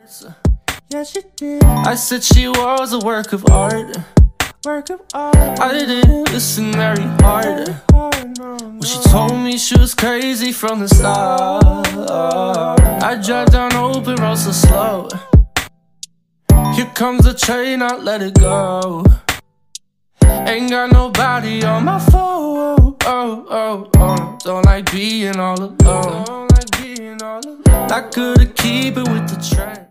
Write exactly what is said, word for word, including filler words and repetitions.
Yeah, she did. I said she was a work of art. Work of art. I didn't listen very hard. Well, she told me she was crazy from the start. I drive down open road so slow. Here comes the train, I let it go. Ain't got nobody on my phone. Oh, oh, oh. Don't like being all alone. I could've keep it with the track.